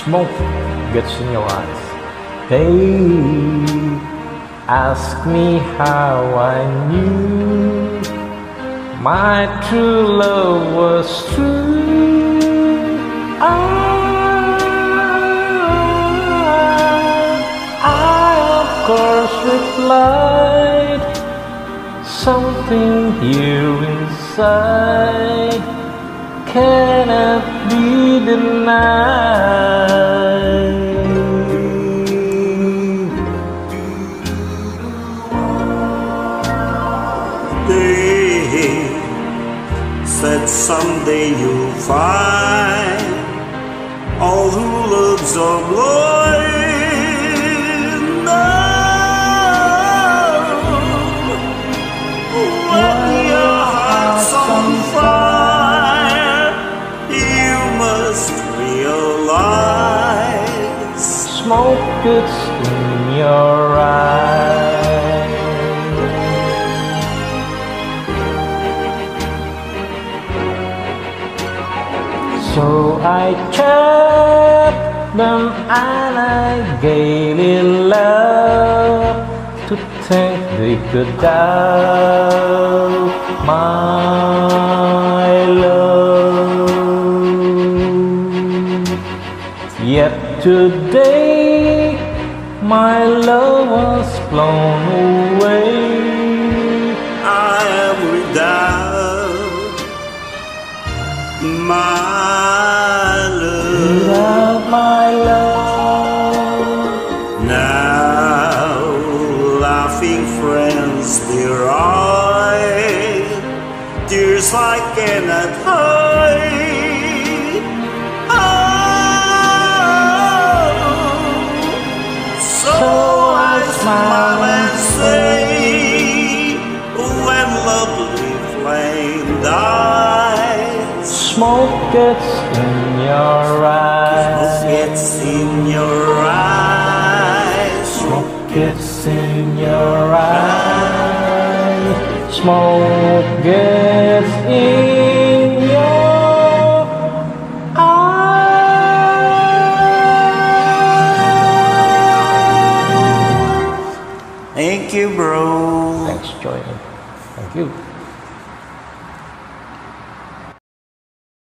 Smoke gets in your eyes. Hey, ask me how I knew my true love was true. I of course replied, something here inside cannot be denied. They said someday you'll find all who loves are blind. When your heart's on fire, you must realize smoke gets in your eyes. So I kept them and I gave it love to think they could doubt my love. Yet today my love was blown away. I am without my love. Without my love. Now laughing friends dear eye, tears I cannot hide. So I smile and say, when lovely flame dies, Smoke gets in your eyes. smoke gets in your eyes. Smoke gets in your eyes. Smoke gets in